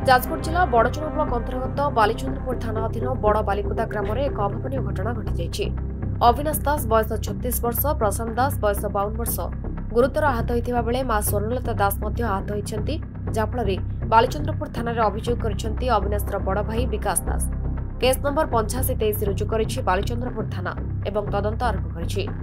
जाजपुर जिला बड़चुना ब्लॉक अंतर्गत बालीचंद्रपुर थाना अधीन बड़ बालिकुदा ग्राम में एक अभावन घटना घटी। अविनाश दास बयस 36 वर्ष, प्रशांत दास बयस 52 वर्ष गुरुतर आहत होता बेले मां स्वर्णलता दास आहत होती, जहाँफल बालीचंद्रपुर थाना अभियोग कर अविनाशर बड़ भाई विकास दास। केस नंबर 8523 रुजु कर बालीचंद्रपुर थाना एवं तदंत आरंभ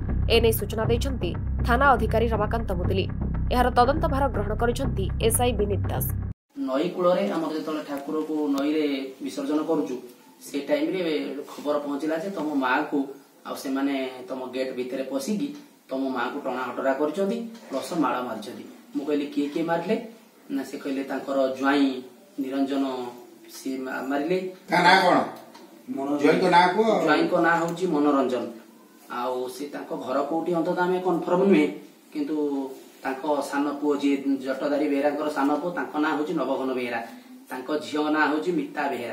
कर सूचना देते थाना अधिकारी रमाकांत मुदुली। यार तदंत भार ग्रहण कर एसआई विनीत दास। नई कूल ठाकुर को नई रे विसर्जन करुचु से टाइम रे खबर पहुंचला जे तुम मां को आसे माने तुम गेट भितर पशिकी तुम मां को टणा हटरा करछंती प्लस माला मारिछंती। मु कहली किए मारले ना से कहले तांकर ज्वाई निरंजन से मारले। का ना कोन ज्वाई को ना होची मनोरंजन। आउ से तांको घर कोठी अंत आमे कन्फर्म नुहे, किंतु तांको सान पुओ जी जटधारी बेहेरा सान पुओ तांको ना होची नवघन बेहेरा, तांको झियो ना होची मिता बेहेरा।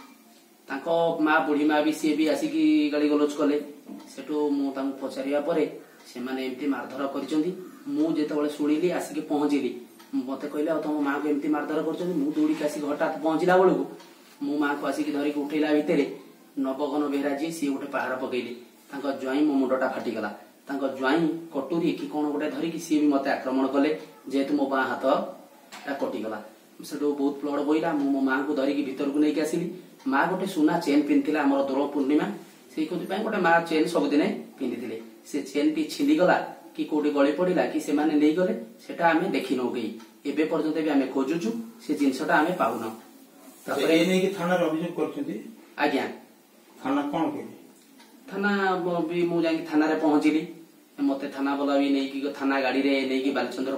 तांको माँ बुढ़ी माँ भी सी भी आसिकी गाड़ी गलोच कले। सेठू मु तांको पचारिया परे से माने एमती मारधर करचंदी। मु जेतेबेले सुनिली आसिकी पहुंचली मते कहले तुम माँ को एमती मारधर करचंदी। मु दौड़ी के आसिक हठात पहुंचला बेलू मु माँ को आसिकी धरिक उठेला भितर नवघन बेहेरा जी सी गोटे पहाड़ पकेली। तांको ज्वाई मो मुंडटा फाटिगला। तांको ज्वाई कटुरी कि कौन गोटे धरिकी सी भी मते आक्रमण कले, जेहेतु मो बाँ हाथ कटिगला। सेठू बहुत ब्लड बोइला। मो माँ को धरिकी भितर को लेके आसिली। माँ गोटे सुना चेन पिंधिला आमर दोल पूर्णिमा से गोटे माँ चेन सबुदिन पिंधि से चेन टी छिंदीगला कि कौटी गली पड़ा कि सेमाने नहीं गले सेटा आमे देखी नौ गई। एबे पर्यंत भी आमे खोजुचु से जिनसटा आमे पाउन। तापरे ए नै कि थाना रे अभियोग करछथि। आज्ञा थाना कोन कहली? थाना भी मु जाई थाना रे पहुंचली। मते थाना वाला भी नहीं कि थाना गाड़ी रे नहीं कि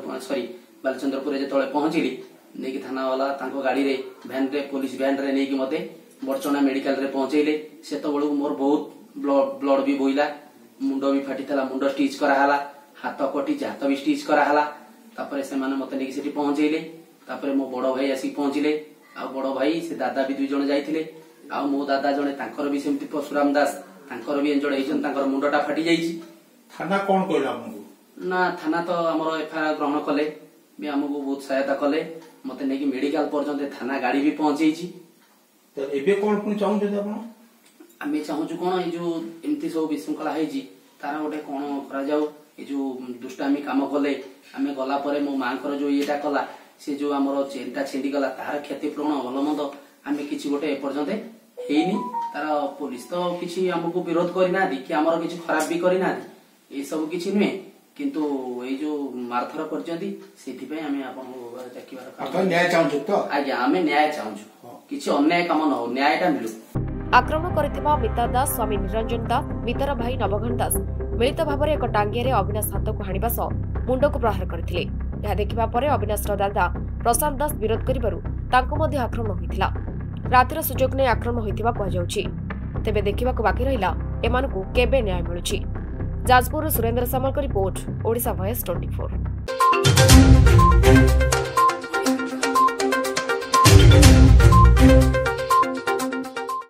बालचंद्रपुर जे तळे पहुंचली नहीं कि थाना वाला तांको गाड़ी रे वैन रे पुलिस वैन रे नहीं कि मते बड़चना मेडिकल रे पहुंचेले। से तो बळू मोर बहुत ब्लड भी बोइला, मुंडो भी फाटितला, मुंडो स्टिच करा हला, हाथ कटी हाथ भी स्टिच करा हला। तापरे से माने मते नहीं सेठी पहुंचेले। तापरे मो बड़ भाई आसी पहुंचले। आ बड़ भाई से दादा भी दुई जण जाइथिले। आ मो दादा जणे तांकर भी सेमति परशुराम दास तांकर भी इंजर्ड हेछन, तांकर मुंडटा फाटी जाईछि। थाना कोन कहला हमहु? ना थाना तो हमर एफआईआर ग्रहण कले भी हमको बहुत सहायता कले। मते नहीं कि मेडिकल पर्यंत थाना गाड़ी भी पहुंचेछि। तो एबे कोन पुनी चाहू जे आपण? आमे चाहू कोन ए जो एमती सब विशृंखला हेछि तारा गोटे कोन करा जाऊ। ए जो दुष्टामी काम कले आमे गला परे मो मांकर जो एटा कला से जो हमर चेनटा छिंडी गला तार क्षतिपूर्ण भलमंद आमे किछि गोटे ए पर्यंत हेइनी। तार पुलिस तो किछि हमको विरोध करिना दी कि हमर किछि खराब भी करिना दी, ए सब किछि नुहे। किंतु ए जो मारधर करजंती सेथि पे आमे आपन जाकिबार तो न्याय चाहू तो आज्ञा आमे न्याय चाहू किछि अन्याय काम न हो, न्यायटा मिलु। आक्रमण करथिबा मिता दास स्वामी निरंजन दास मितर भाई नवघन दास मिलित भाବରେ एक टांगिया रे अविनाश हाथ को हाणिबा सह मुंड को प्रहार करथिले। यह देखिबा परे अविनाशर दादा प्रशांत दास विरोध करिबारु तांको मध्ये आक्रमण होइथिला। रातिर सुजोग ने आक्रमण होइथिबा कह जाउछि। तेबे देखिबाको बाकी रहिला एमानकु केबे न्याय मिलुछि। Jajpur Surendra Samal report, Odisha voice 24।